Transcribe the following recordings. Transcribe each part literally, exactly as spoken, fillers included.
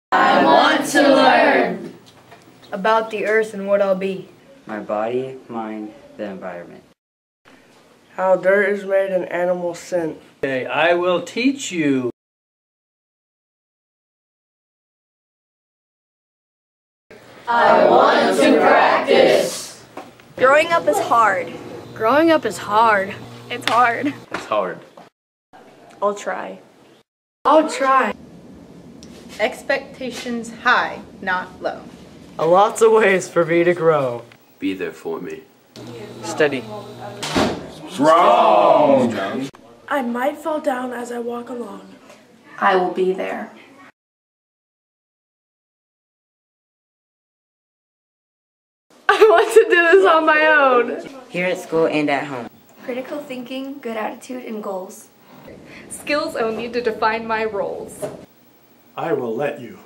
I want to learn about the earth and what I'll be. My body, mind, the environment. How dirt is made and animals scent. Okay, I will teach you. I want to practice. Growing up is hard. Growing up is hard. It's hard. It's hard. I'll try. I'll try. Expectations high, not low. A lots of ways for me to grow. Be there for me. Steady. Strong. I might fall down as I walk along. I will be there. I want to do this on my own. Here at school and at home. Critical thinking, good attitude, and goals. Skills only to define my roles. I will let you.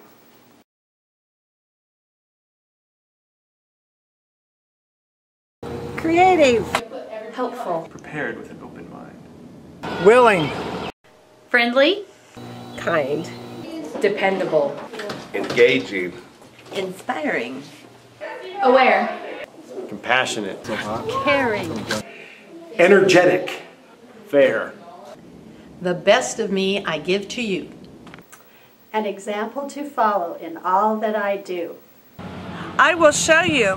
Creative. Helpful. Prepared with an open mind. Willing. Friendly. Kind. Dependable. Engaging. Inspiring. Aware. Compassionate. Caring. Energetic. Fair. The best of me I give to you. An example to follow in all that I do. I will show you.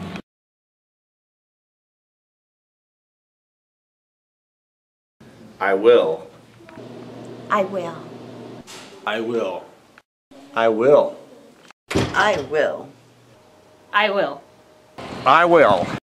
I will. I will. I will. I will. I will. I will. I will.